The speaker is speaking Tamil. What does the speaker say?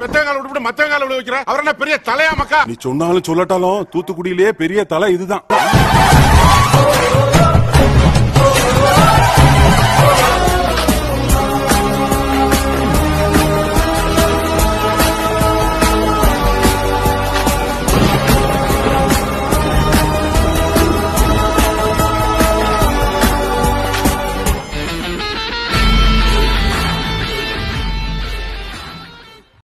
பெத்தங்கால விட்டு மத்தங்கால விழ வைக்கிற அவர் என்ன பெரிய தலையா மக்கா? நீ சொன்னாலும் சொல்லட்டாலும் தூத்துக்குடியிலேயே பெரிய தலை இதுதான்.